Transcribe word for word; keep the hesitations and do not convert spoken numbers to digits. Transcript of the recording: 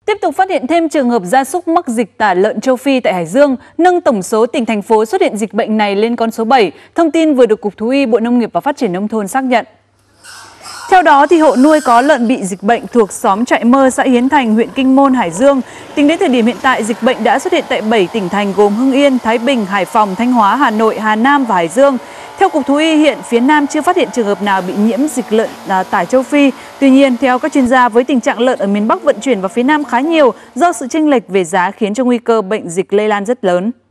Tiếp tục phát hiện thêm trường hợp gia súc mắc dịch tả lợn châu Phi tại Hải Dương, nâng tổng số tỉnh thành phố xuất hiện dịch bệnh này lên con số bảy. Thông tin vừa được Cục Thú y Bộ Nông nghiệp và Phát triển Nông thôn xác nhận. Theo đó, thì hộ nuôi có lợn bị dịch bệnh thuộc xóm Trại Mơ, xã Hiến Thành, huyện Kinh Môn, Hải Dương. Tính đến thời điểm hiện tại, dịch bệnh đã xuất hiện tại bảy tỉnh thành gồm Hưng Yên, Thái Bình, Hải Phòng, Thanh Hóa, Hà Nội, Hà Nam và Hải Dương. Theo Cục Thú y, hiện phía Nam chưa phát hiện trường hợp nào bị nhiễm dịch lợn à, tả châu Phi. Tuy nhiên, theo các chuyên gia, với tình trạng lợn ở miền Bắc vận chuyển vào phía Nam khá nhiều do sự chênh lệch về giá khiến cho nguy cơ bệnh dịch lây lan rất lớn.